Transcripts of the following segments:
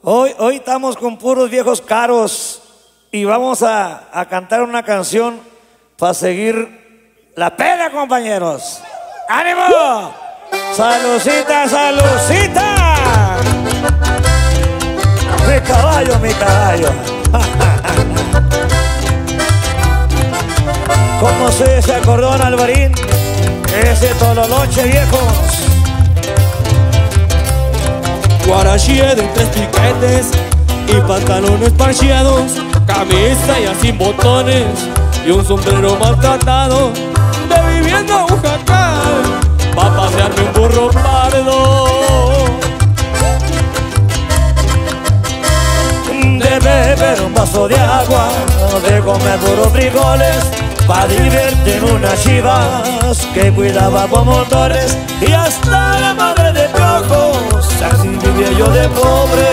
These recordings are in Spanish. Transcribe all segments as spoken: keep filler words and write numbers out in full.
Hoy, hoy estamos con puros viejos caros y vamos a, a cantar una canción para seguir la pena, compañeros. ¡Ánimo! ¡Salucita, salucita! Mi caballo, mi caballo. ¿Cómo se ese acordeón, Alvarín? Ese tololoche, viejos. Guarachía de tres piquetes y pantalones parcheados, camisa ya sin botones y un sombrero maltratado, de vivienda un jacal, pa' pasearme un burro pardo, de beber un vaso de agua, de comer puros frijoles, pa' divertir unas chivas que cuidábamos motores, y hasta la madre de piojos, así vivía yo de pobre.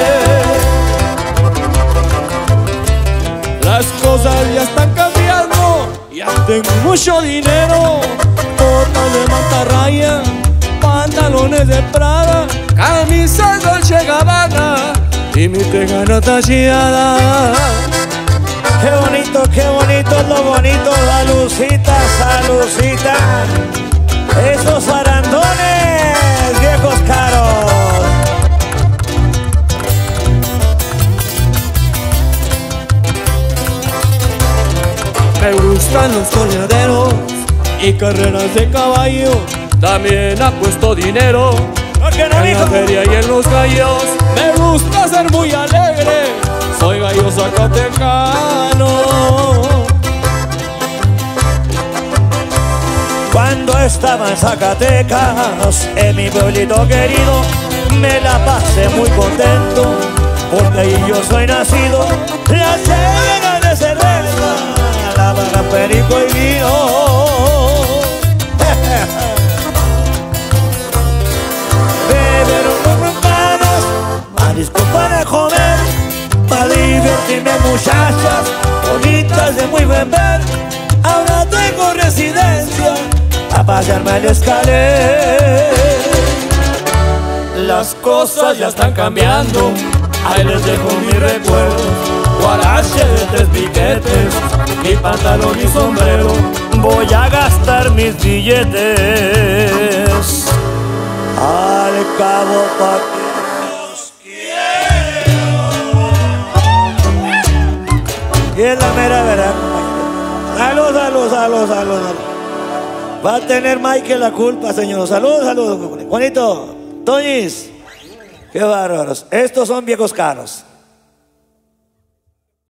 Las cosas ya están cambiando, ya tengo mucho dinero, botas de mantarraya, pantalones de Prada, camisas Dolce Gabbana y mi tejana tacheada. Qué bonito, qué bonito es lo bonito, salucita, salucita. Esos zarandones, viejos caros. Me gustan los torneaderos y carreras de caballo, también apuesto dinero ¿Por qué no, en la feria y en los gallos. Me gusta ser muy alegre, soy gallo zacatecano. Cuando estaba en Zacatecas, en mi pueblito querido, me la pasé muy contento, porque ahí yo soy nacido. La cena de cerveza, la barra, perico y vino. Beber unos panos, a disco para comer, para divertirme, muchachas bonitas de muy buen ver. Ahora tengo residencia a pasearme al escalé. Las cosas ya están cambiando, ahí les dejo mi recuerdo. Guarache de tres piquetes, mi pantalón y sombrero, Voy a gastar mis billetes al cabo pa' que los quiero. Y es la mera verdad, compañero. Salud, salud, salud, salud, salud. Va a tener Mike la culpa, señor. Salud, salud, Juanito, Toñis. Qué bárbaros. Estos son viejos caros.